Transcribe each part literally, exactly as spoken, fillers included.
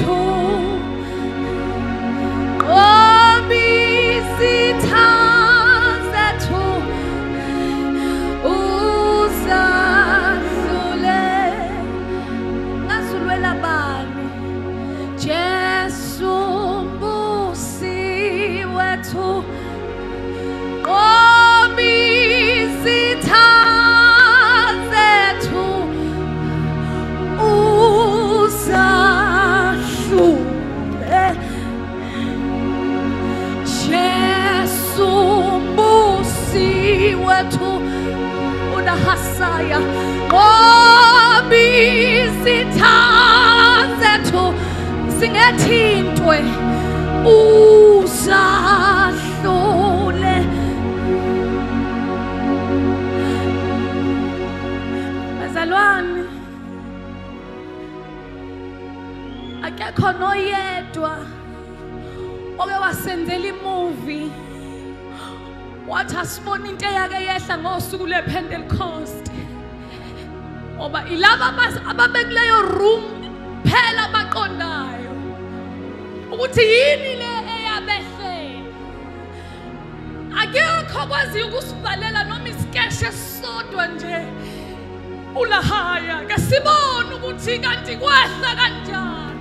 wethu obizitha zethu uzahlule ngasulwela bani Jesu mbusi wethu obizitha zethu uzahlule Jesu mbusi wethu unahasaya obizitha zethu singethintwe uzahlule bazalwane akekho noyedwa oke wasenzela imovie wathi asibona into eyake yehla ngosuku lwePentecost ngoba ilaba ababekuleyo room phela baqondayo ukuthi yini le eyabehlela akekho kwazi ukusibalela noma isikeshe sodwa nje ulahaya ke sibone ukuthi kanti kwehla kanjani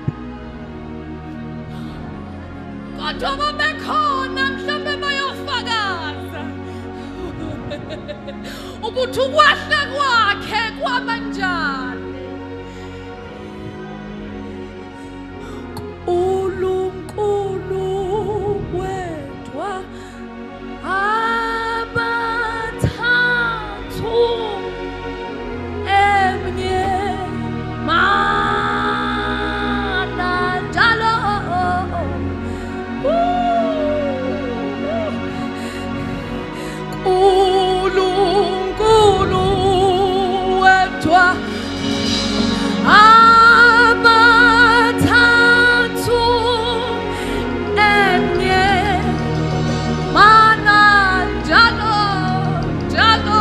kodwa babekhona mhlambe bayofakaza ukuthi ukwehla kwakhe kwabanjani uNkulunkulu wedwa abathathu emnye mana njalo uNkulunkulu wedwa abathathu emnye mana njalo njalo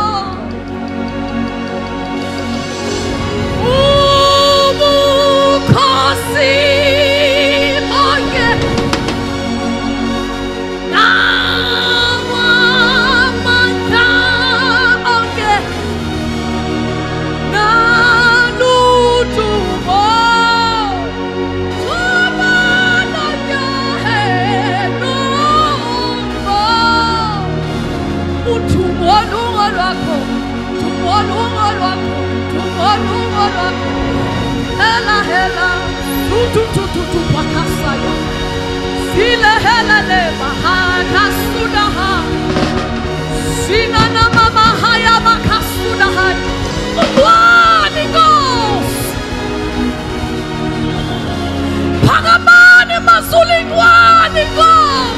ubukhosi bonke nawamandla onke naludumo tubana nyaheno uthumolungo lwakho thumolungo lwakho thumolungo lwakho hela hela tutututu pakasaya sile hela le bahana sudaha sinana mama haya bakasudaha Holy Ghost pagamani mazulingwani Ghost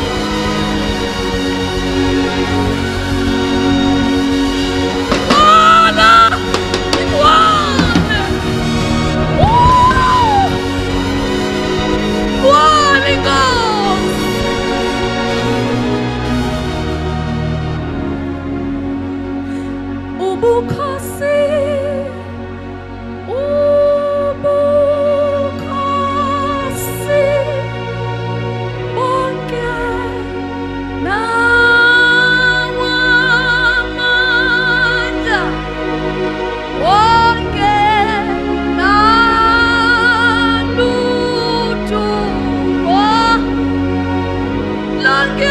Wala ingwane Holy Ghost ubukhosi ubukhosi bonke nawamandla bonke naludumo lonke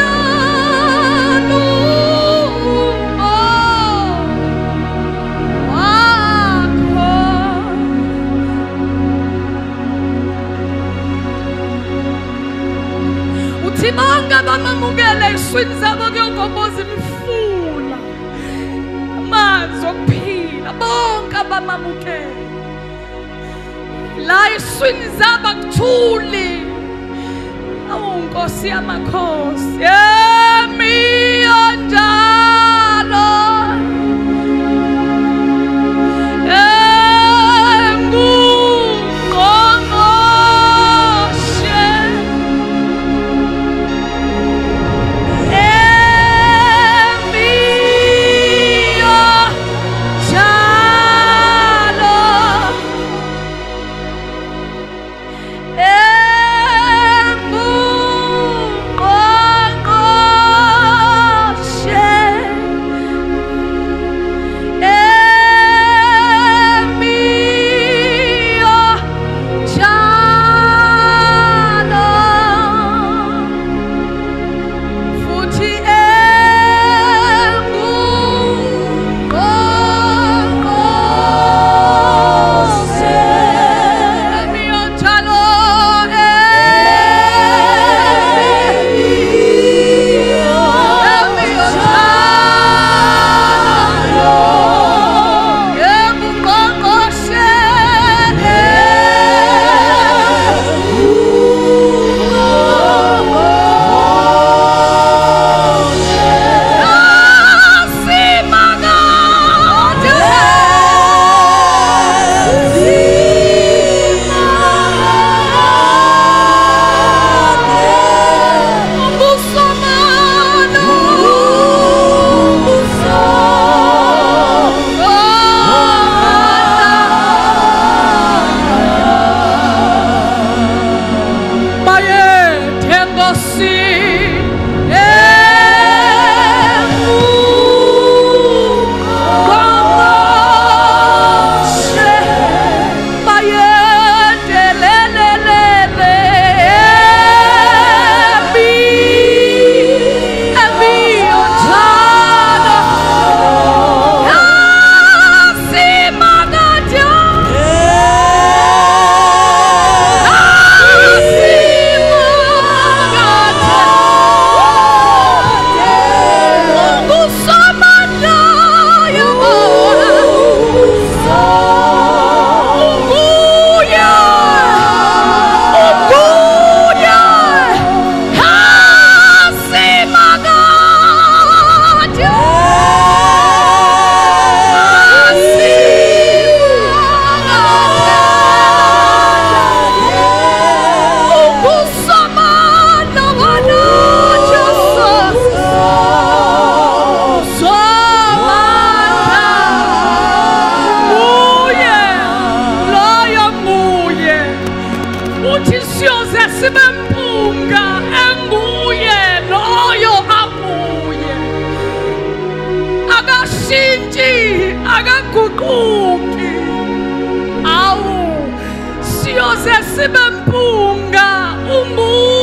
Bonke bamamukele iswini zabo kuyogomboza imifula amanzi okuphila bonke bamamukele la iswini zabo kuthuli awunkosi yamakhosi yemi onjalo Yeah. akashintshi akaguquki. Awu siyoze sibe mpunga umuntu